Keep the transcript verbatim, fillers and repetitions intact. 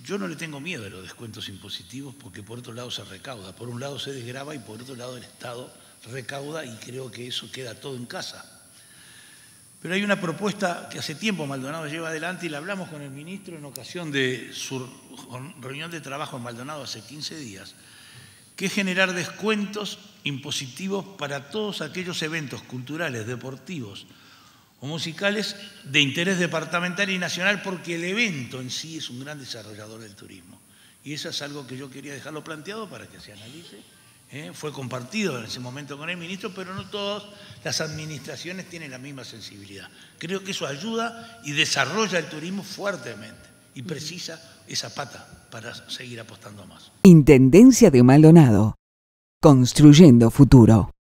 yo no le tengo miedo a los descuentos impositivos porque por otro lado se recauda. Por un lado se desgrava y por otro lado el Estado recauda y creo que eso queda todo en casa. Pero hay una propuesta que hace tiempo Maldonado lleva adelante y la hablamos con el ministro en ocasión de su reunión de trabajo en Maldonado hace quince días, que es generar descuentos impositivos para todos aquellos eventos culturales, deportivos o musicales de interés departamental y nacional, porque el evento en sí es un gran desarrollador del turismo. Y eso es algo que yo quería dejarlo planteado para que se analice. ¿Eh? Fue compartido en ese momento con el ministro, pero no todas las administraciones tienen la misma sensibilidad. Creo que eso ayuda y desarrolla el turismo fuertemente y precisa esa pata para seguir apostando más. Intendencia de Maldonado. Construyendo futuro.